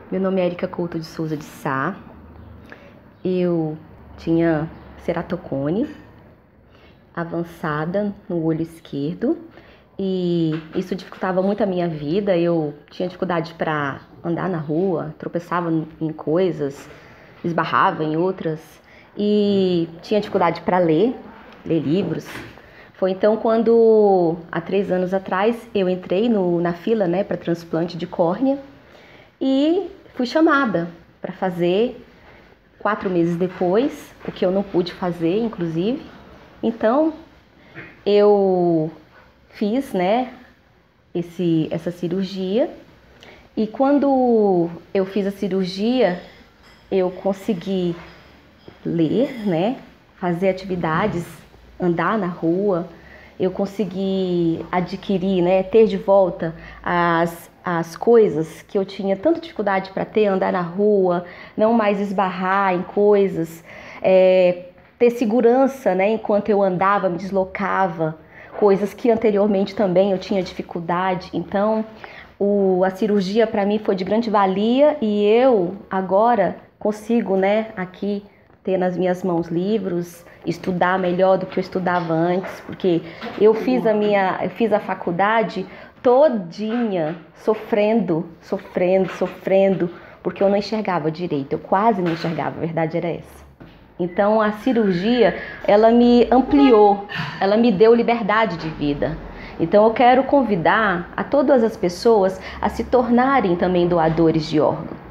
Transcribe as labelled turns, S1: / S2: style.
S1: Meu nome é Erika Couto de Souza de Sá. Eu tinha ceratocone avançada no olho esquerdo e isso dificultava muito a minha vida. Eu tinha dificuldade para andar na rua, tropeçava em coisas, esbarrava em outras e tinha dificuldade para ler livros. Foi então quando, há 3 anos atrás, eu entrei na fila, para transplante de córnea e fui chamada para fazer 4 meses depois, o que eu não pude fazer, inclusive. Então, eu fiz, essa cirurgia e quando eu fiz a cirurgia, eu consegui ler, fazer atividades, andar na rua, eu consegui adquirir, ter de volta as coisas que eu tinha tanta dificuldade para ter, andar na rua, não mais esbarrar em coisas, ter segurança, enquanto eu andava, me deslocava, coisas que anteriormente também eu tinha dificuldade. Então, a cirurgia para mim foi de grande valia e eu agora consigo, aqui ter nas minhas mãos livros, estudar melhor do que eu estudava antes, porque eu fiz a faculdade todinha sofrendo, porque eu não enxergava direito, eu quase não enxergava, a verdade era essa. Então a cirurgia, ela me ampliou, ela me deu liberdade de vida. Então eu quero convidar a todas as pessoas a se tornarem também doadores de órgãos.